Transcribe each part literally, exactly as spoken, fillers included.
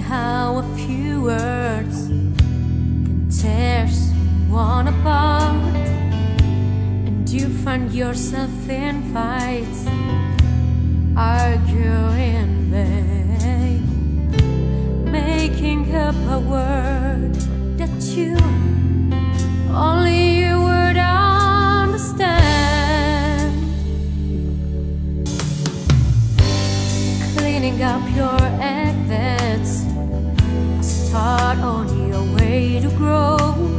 how a few words can tear someone apart, and you find yourself in fights, arguing in vain, making up a word that you only you would understand, cleaning up your act that's a start on your way to grow,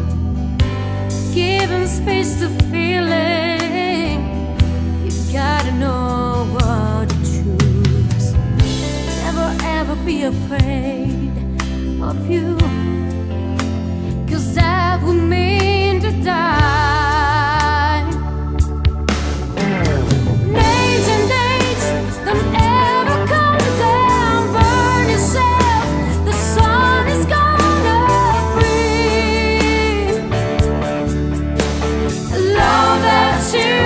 giving space to feeling. You gotta know what to choose. Never ever be afraid of you, 'cause that would mean to die. Names and dates don't ever come down. Burn yourself, the sun is gonna breathe. Love that you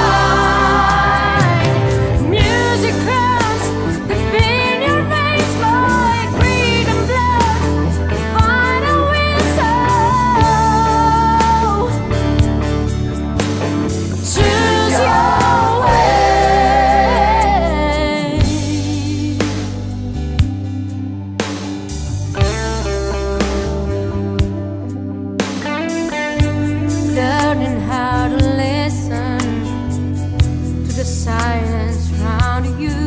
hide. Music crowns the pain in your veins, like greed and blood. Find a whistle. Choose your way. Learning how to listen to the silence around you.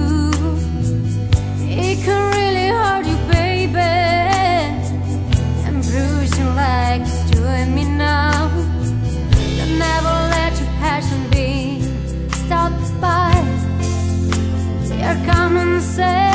It can really hurt you, baby, and bruise you like it's doing me now. Don't never let your passion be stopped by your common sense.